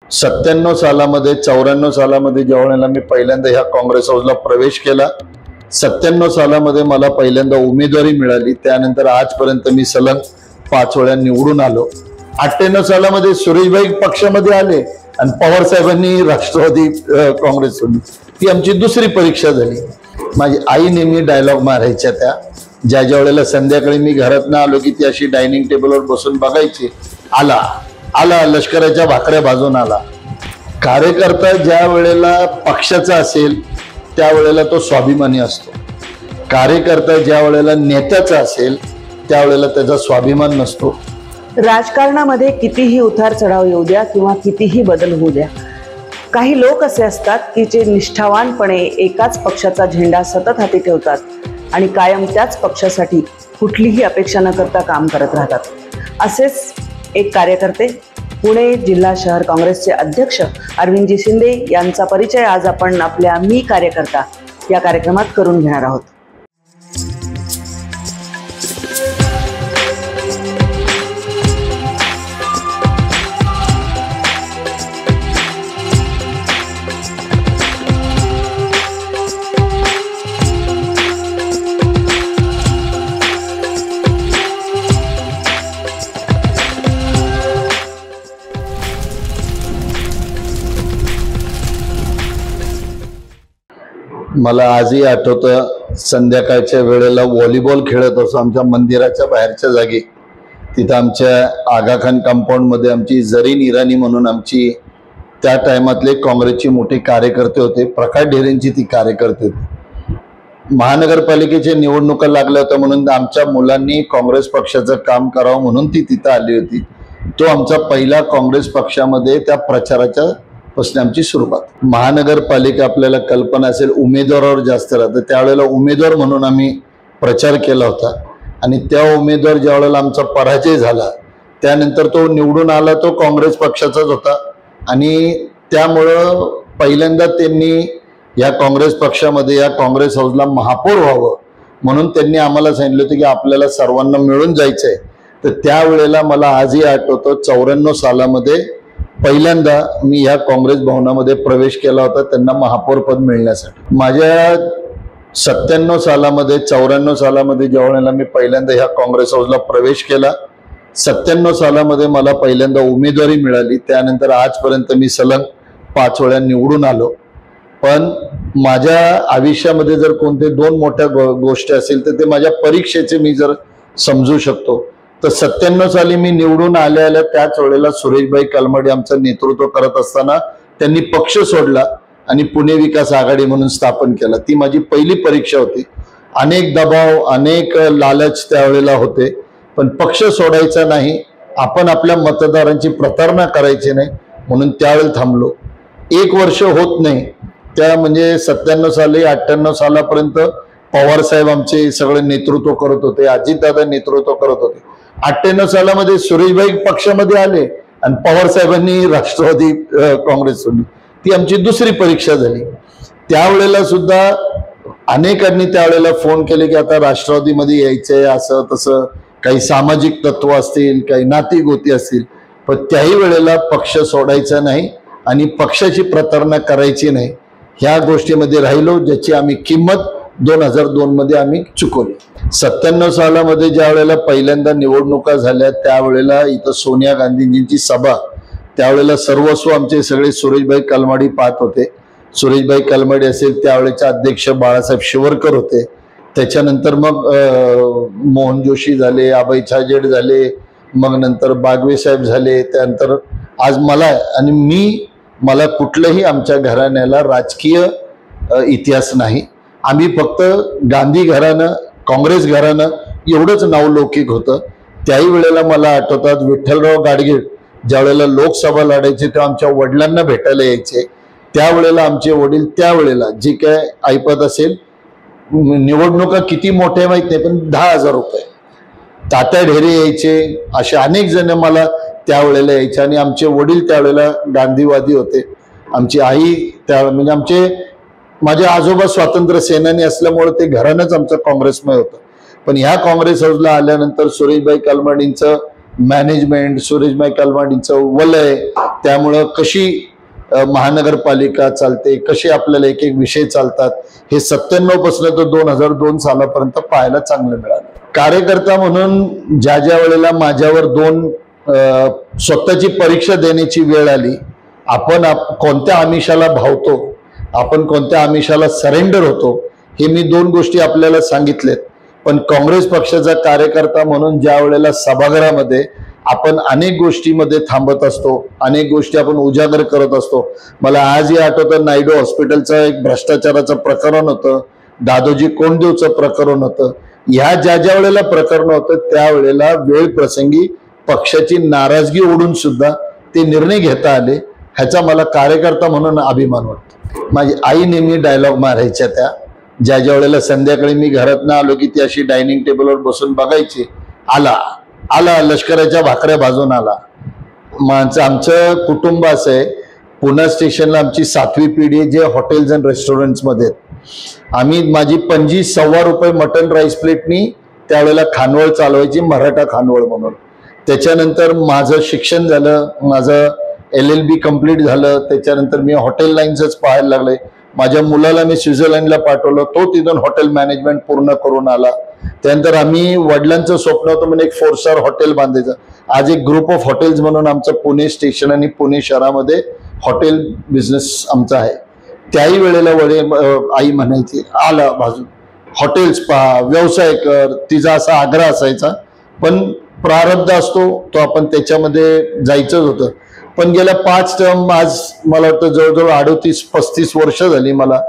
97 सालामध्ये 94 सालामध्ये ज्यावेळेला मी पहिल्यांदा ह्या काँग्रेस हाऊसला प्रवेश केला, 97 सालामध्ये मला पहिल्यांदा उमेदवारी मिळाली. त्यानंतर आजपर्यंत मी सलग 5 वेळा निवडून आलो. 98 सालामध्ये सुरेशभाई पक्षामध्ये आले आणि पवार साहेबांनी राष्ट्रवादी काँग्रेस सोडली. ती आमची दुसरी परीक्षा झाली. माझी आई नेहमी डायलॉग मारायच्या त्या, ज्या वेळेला संध्याकाळी मी घरात ना आलो की ती अशी डायनिंग टेबलवर बसून बघायची, आला आला लष्कराच्या भाकऱ्या भाजून आला. कार्यकर्ता ज्या वेळेला पक्षाचा असेल त्यावेळेला तो स्वाभिमानी असतो. कार्यकर्ता ज्या वेळेला नेत्याचा असेल त्यावेळेला त्याचा स्वाभिमान नसतो. राजकारणामध्ये कितीही उतार चढाव येऊ द्या किंवा कितीही बदल होऊ द्या, काही लोक असे असतात की जे निष्ठावानपणे एकाच पक्षाचा झेंडा सतत हाती ठेवतात आणि कायम त्याच पक्षासाठी कुठलीही अपेक्षा न करता काम करत राहतात. असेच एक कार्यकर्ते पुणे जिल्हा शहर काँग्रेसचे अध्यक्ष अरविंदजी शिंदे यांचा परिचय आज आपण आपल्या मी कार्यकर्ता या कार्यक्रमात करून घेणार आहोत. मला आजही आठवतं, संध्याकाळच्या वेळेला व्हॉलीबॉल खेळत असो आमच्या मंदिराच्या बाहेरच्या जागी. तिथं आमच्या आगाखान कंपाऊंडमध्ये आमची जरीन इराणी म्हणून आमची त्या टायमातले काँग्रेसची मोठे कार्यकर्ते होते. प्रकाश ढेरेंची ती कार्यकर्ते होते. महानगरपालिकेच्या निवडणुका लागल्या होत्या म्हणून आमच्या मुलांनी काँग्रेस पक्षाचं काम करावं म्हणून ती तिथं आली होती. तो आमचा पहिला काँग्रेस पक्षामध्ये त्या प्रचाराच्या पासून आमची सुरुवात. महानगरपालिका आपल्याला कल्पना असेल उमेदवारावर जास्त राहतं, त्यावेळेला उमेदवार म्हणून आम्ही प्रचार केला होता. आणि त्या उमेदवार ज्या वेळेला आमचा पराजय झाला त्यानंतर तो निवडून आला, तो काँग्रेस पक्षाचाच होता. आणि त्यामुळं पहिल्यांदा त्यांनी या काँग्रेस पक्षामध्ये या काँग्रेस हाऊसला महापौर व्हावं म्हणून त्यांनी आम्हाला सांगितलं होतं की आपल्याला सर्वांना मिळून जायचंय. तर त्यावेळेला मला आजही आठवतं, 94 सालामध्ये पहिल्यांदा मी ह्या काँग्रेस भवनामध्ये प्रवेश केला होता त्यांना महापौर पद मिळण्यासाठी. माझ्या 97 सालामध्ये 94 सालामध्ये ज्या वेळेला मी पहिल्यांदा ह्या काँग्रेस हाऊसला प्रवेश केला, 97 सालामध्ये मला पहिल्यांदा उमेदवारी मिळाली. त्यानंतर आजपर्यंत मी सलग 5 वेळा निवडून आलो. पण माझ्या आयुष्यामध्ये जर कोणते 2 मोठ्या गोष्टी असेल तर ते माझ्या परीक्षेचे मी जर समजू शकतो. तर 97 साली मी निवडून आल्या त्याच वेळेला सुरेशभाई कलमाडी आमचं नेतृत्व करत असताना त्यांनी पक्ष सोडला आणि पुणे विकास आघाडी म्हणून स्थापन केला. ती माझी पहिली परीक्षा होती. अनेक दबाव, अनेक लालच त्यावेळेला होते, पण पक्ष सोडायचा नाही, आपण आपल्या मतदारांची प्रतारणा करायची नाही म्हणून त्यावेळेला थांबलो. 1 वर्ष होत नाही त्या म्हणजे 97 साली 98 सालापर्यंत पवार साहेब आमचे सगळे नेतृत्व करत होते, अजितदादा नेतृत्व करत होते. 98 सालामध्ये सुरेशभाई पक्षामध्ये आले आणि पवार साहेबांनी राष्ट्रवादी काँग्रेस सोडली. ती आमची दुसरी परीक्षा झाली. त्यावेळेला सुद्धा अनेकांनी त्यावेळेला फोन केले की आता राष्ट्रवादीमध्ये यायचंय, असं तसं काही सामाजिक तत्व असतील, काही नाती गोती असतील. पण त्याही वेळेला पक्ष सोडायचा नाही आणि पक्षाची प्रतारणा करायची नाही, ह्या गोष्टीमध्ये राहिलो, ज्याची आम्ही किंमत 2002 मध्ये आम्ही चुकवली. 97 सालामध्ये ज्या वेळेला पहिल्यांदा निवडणुका झाल्या त्यावेळेला इथं सोनिया गांधीजींची सभा, त्यावेळेला सर्वस्व आमचे सगळे सुरेशभाई कलमाडी पाहत होते. सुरेशभाई कलमाडी असेल, त्यावेळेचे अध्यक्ष बाळासाहेब शिवरकर होते. त्याच्यानंतर मग मोहन जोशी झाले, अभय छाजेड झाले, मग नंतर बागवे साहेब झाले. त्यानंतर आज मला कुठलंही आमच्या घराण्याला राजकीय इतिहास नाही. आम्ही फक्त गांधी घराणं, काँग्रेस घराणं एवढंच नावलौकिक होतं. त्याही वेळेला मला आठवतात विठ्ठलराव गाडगीळ ज्या वेळेला लोकसभा लढायचे तेव्हा आमच्या वडिलांना भेटायला यायचे. त्यावेळेला आमचे वडील त्यावेळेला जे काय ऐपत असेल, निवडणुका किती मोठ्या माहित नाही, पण 10,000 रुपये तात्या ढेरे यायचे, असे अनेक जण मला त्यावेळेला यायचे. आणि आमचे वडील त्यावेळेला गांधीवादी होते. आमची आई म्हणजे माझे आजोबा स्वातंत्र्य सेनानी असल्यामुळे ते घरानंच आमचं काँग्रेसमय होतं. पण ह्या काँग्रेस हाऊसला आल्यानंतर सुरेशभाई कलमाडींचं मॅनेजमेंट, सुरेशभाई कलमाडींचं वलय, त्यामुळं कशी महानगरपालिका चालते, कसे आपल्याला एक एक विषय चालतात, हे 97 पासून तर 2002 सालापर्यंत पाहायला चांगलं मिळालं. कार्यकर्ता म्हणून ज्या ज्या वेळेला माझ्यावर 2 स्वतःची परीक्षा देण्याची वेळ आली, आपण कोणत्या आमिषाला भावतो, आपण कोणत्या आमिषाला सरेंडर होतो, हे मी 2 गोष्टी आपल्याला सांगितलेत. पण काँग्रेस पक्षाचा कार्यकर्ता म्हणून ज्या वेळेला सभागृहामध्ये आपण अनेक गोष्टीमध्ये थांबत असतो, अनेक गोष्टी आपण उजागर करत असतो. मला आजही आठवतं, नायडू हॉस्पिटलचं एक भ्रष्टाचाराचं प्रकरण होतं, दादोजी कोंडदेवचं प्रकरण होतं. ह्या ज्या ज्या वेळेला प्रकरण होतं त्यावेळेला वेळ प्रसंगी पक्षाची नाराजगी ओढून सुद्धा ते निर्णय घेता आले. ह्याचा मला कार्यकर्ता म्हणून अभिमान वाटतो. माझी आई नेहमी डायलॉग मारायच्या, त्या ज्या ज्या वेळेला संध्याकाळी मी घरातनं आलो की ती अशी डायनिंग टेबलवर बसून बघायची, आला आला लष्कराच्या भाकऱ्या भाजून आला. आमचं कुटुंब असं आहे, पुणे स्टेशनला आमची 7वी पिढी आहे, जे हॉटेल्स अँड रेस्टॉरंट्समध्ये आम्ही, माझी पणजी ₹1.25 मटन राईस प्लेटनी त्यावेळेला खानवळ चालवायची, मराठा खानवळ म्हणून. त्याच्यानंतर माझं शिक्षण झालं, माझं LLB कंप्लीट झालं. त्याच्यानंतर मी हॉटेल लाईन्सच पाहायला लागले. माझ्या मुलाला मी स्वित्झर्लंडला पाठवलं, तो तिथून हॉटेल मॅनेजमेंट पूर्ण करून आला. त्यानंतर आम्ही, वडिलांचं स्वप्न होतं म्हणून एक 4 स्टार हॉटेल बांधायचं. आज एक ग्रुप ऑफ हॉटेल्स म्हणून आमचं पुणे स्टेशन आणि पुणे शहरामध्ये हॉटेल बिझनेस आमचा आहे. त्याही वेळेला आई म्हणायची, आला भाजून हॉटेल्स पहा, व्यवसाय कर, तिचा असा आग्रह असायचा. पण प्रारब्ध असतो तो आपण त्याच्यामध्ये जायचंच होतं. पण गेल्या 5 टर्म, आज मला वाटतं जवळजवळ 38-35 वर्ष झाली मला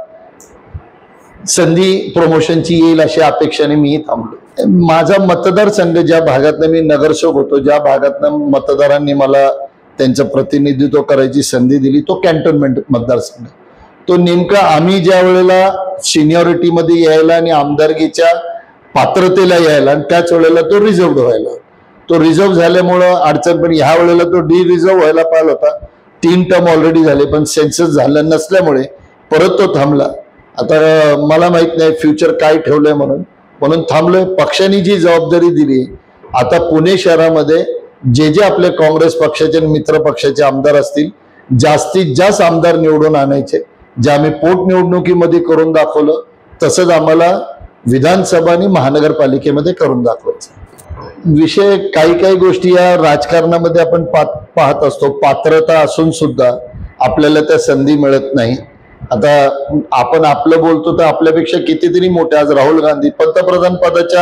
संधी प्रमोशनची येईल अशी अपेक्षाने मी थांबलो. माझा मतदारसंघ, ज्या भागातनं मी नगरसेवक होतो, ज्या भागातनं मतदारांनी मला त्यांचं प्रतिनिधित्व करायची संधी दिली, तो कॅन्टोन्मेंट मतदारसंघ. तो नेमका आम्ही ज्या वेळेला सिनियरिटीमध्ये यायला आणि आमदारकीच्या पात्रतेला यायला, आणि त्याच वेळेला तो रिझर्व्ड व्हायला, तो रिझर्व्ह झाल्यामुळं अडचण. पण ह्या वेळेला तो रिझर्व्ह व्हायला पाहिला होता. 3 टर्म ऑलरेडी झाले, पण सेन्सस झालं नसल्यामुळे परत तो थांबला. आता मला माहित नाही फ्युचर काय ठेवलंय म्हणून थांबलोय. पक्षाने जी जबाबदारी दिली, आता पुणे शहरामध्ये जे जे आपले काँग्रेस पक्षाचे मित्र पक्षाचे आमदार असतील, जास्तीत जास्त आमदार निवडून आणायचे. जे आम्ही पोटनिवडणुकीमध्ये करून दाखवलं, तसंच आम्हाला विधानसभा आणि महानगरपालिकेमध्ये करून दाखवायचं. विषय काही गोष्टी या राजकारणामध्ये आपण पाहत असतो, पात्रता असून सुद्धा आपल्याला त्या संधी मिळत नाही. आता आपण आपलं बोलतो तर आपल्यापेक्षा कितीतरी मोठे, आज राहुल गांधी पंतप्रधान पदाच्या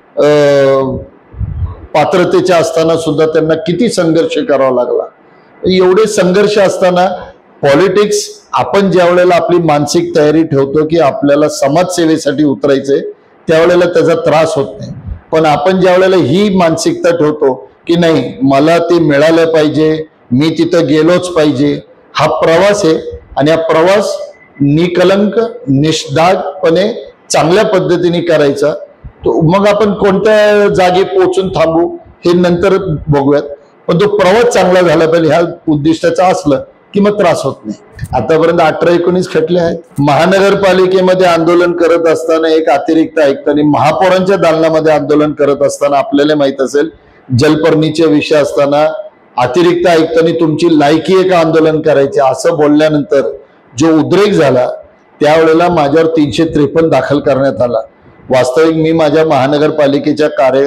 पात्रतेच्या असताना सुद्धा त्यांना किती संघर्ष करावा लागला. एवढे संघर्ष असताना पॉलिटिक्स, आपण ज्या वेळेला आपली मानसिक तयारी ठेवतो की आपल्याला समाजसेवेसाठी उतरायचंय, त्यावेळेला त्याचा त्रास होत नाही. पण आपण ज्या वेळेला ही मानसिकता ठेवतो की नाही, मला ते मिळालं पाहिजे, मी तिथं गेलोच पाहिजे, हा प्रवास आहे. आणि हा प्रवास निकलंक, निष्दागपणे चांगल्या पद्धतीने करायचा. तो मग आपण कोणत्या जागी पोहोचून थांबू हे नंतर बघूयात, पण तो प्रवास चांगला झाला पाहिजे ह्या उद्दिष्टाचा असलं की मग त्रास होत नाही. आतापर्यंत 18-19 खटले आहेत. महानगरपालिकेमध्ये आंदोलन करत असताना एक अतिरिक्त आयुक्त आणि महापौरांच्या दालनामध्ये आंदोलन करत असताना आपल्याला माहित असेल, जलपर्णीचे विषय असताना अतिरिक्त आयुक्तांनी तुमची लायकी आहे का आंदोलन करायचे असं बोलल्यानंतर जो उद्रेक झाला, त्यावेळेला माझ्यावर 353 दाखल करण्यात आला. वास्तविक मी माझ्या महानगरपालिकेच्या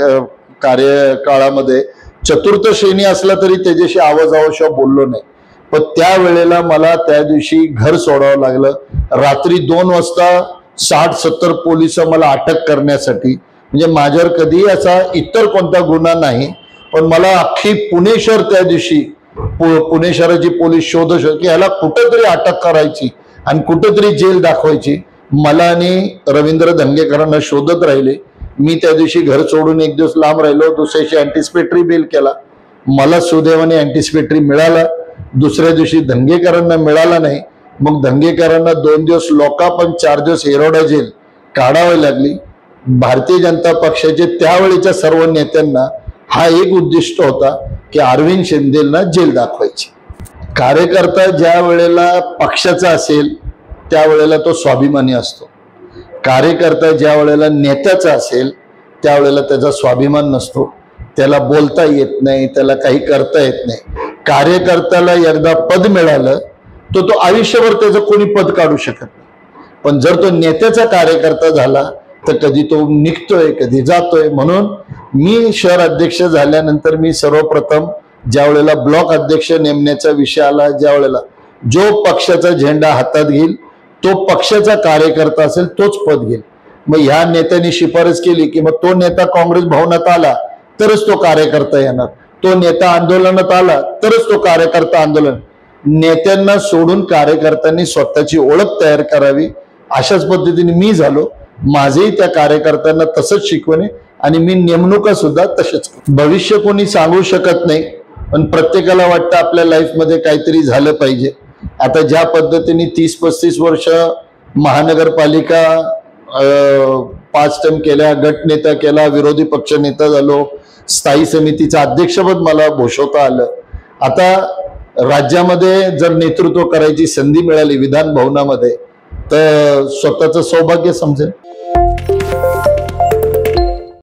कार्यकाळामध्ये चतुर्थ श्रेणी असला तरी त्याच्याशी आवाजावाशिवाय बोललो नाही. पण त्यावेळेला मला त्या दिवशी घर सोडावं लागलं. रात्री 2 वाजता 60-70 पोलिस मला अटक करण्यासाठी. म्हणजे माझ्यावर कधी असा इतर कोणता गुन्हा नाही, पण मला अख्खी पुणे शहर त्या दिवशी, पुणे शहराची पोलीस शोध की ह्याला कुठेतरी अटक करायची आणि कुठेतरी जेल दाखवायची. मला आणि रवींद्र धंगेकरांना शोधत राहिले. मी त्या दिवशी घर सोडून 1 दिवस लांब राहिलो. दुसऱ्याशी अँटिसिपेटरी बेल केला. मला सुदैवाने अँटिसिपेटरी मिळाला. दुसऱ्या दिवशी धंगेकरांना मिळाला नाही. मग धंगेकरांना 2 दिवस लॉकअप आणि 4 दिवस येरोडा जेल काढावी लागली. भारतीय जनता पक्षाचे त्यावेळेच्या सर्व नेत्यांना हा एक उद्दिष्ट होता की अरविंद शिंदेना जेल दाखवायची. कार्यकर्ता ज्या वेळेला पक्षाचा असेल त्यावेळेला तो स्वाभिमानी असतो. कार्यकर्ता ज्या वेळेला नेत्याचा असेल त्यावेळेला त्याचा स्वाभिमान नसतो. त्याला बोलता येत नाही, त्याला काही करता येत नाही. कार्यकर्त्याला एकदा पद मिळालं तो आयुष्यभर त्याचं कोणी पद काढू शकत नाही. पण जर तो नेत्याचा कार्यकर्ता झाला तर कधी तो निघतोय, कधी जातोय. म्हणून मी शहर अध्यक्ष झाल्यानंतर मी सर्वप्रथम ज्या वेळेला ब्लॉक अध्यक्ष नेमण्याचा विषय आला, ज्या वेळेला जो पक्षाचा झेंडा हातात घेईल तो पक्षाचा कार्यकर्ता असेल तोच पद घेईल. मग ह्या नेत्यांनी शिफारस केली की मग तो नेता काँग्रेस भवनात आला तरच तो कार्यकर्ता येणार, तो नेता आंदोलनात आला तरच तो कार्यकर्ता आंदोलन. नेत्यांना सोडून कार्यकर्त्यांनी स्वतःची ओळख तयार करावी. अशाच पद्धतीने मी झालो. माझेही त्या कार्यकर्त्यांना तसंच शिकवणे आणि मी नेमणुका सुद्धा तसेच. भविष्य कोणी सांगू शकत नाही, पण प्रत्येकाला वाटतं आपल्या लाईफमध्ये काहीतरी झालं पाहिजे. आता ज्या पद्धतीने 30-35 वर्ष महानगरपालिका 5 टर्म केल्या, गटनेता केला, विरोधी पक्ष नेता झालो, स्थायी समितीचं अध्यक्षपद मला भूषवता आलं. आता राज्यामध्ये जर नेतृत्व करायची संधी मिळाली विधान भवनामध्ये तर स्वतःचं सौभाग्य समजेल.